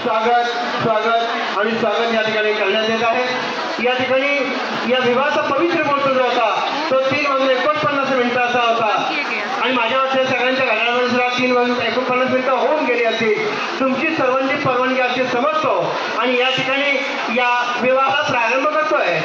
स्वागत स्वागत आणि स्वागत या ठिकाणी करण्यात येत आहे। या ठिकाणी या विवाहाचा पवित्र मुहूर्त जो होता तो 3:49 मिनिटाचा होता आणि माझ्या वाटतं सगळ्यांच्या घड्याळामध्ये सुद्धा 3:49 मिनिटं होऊन गेली असतील। तुमची सर्वांची परवानगी अशी समजतो आणि या ठिकाणी या विवाहाला प्रारंभ करतोय।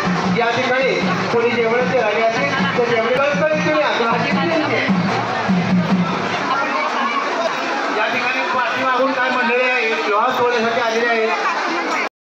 कोणी जेवणाचे राहिले असेल तर जेवढे तुम्ही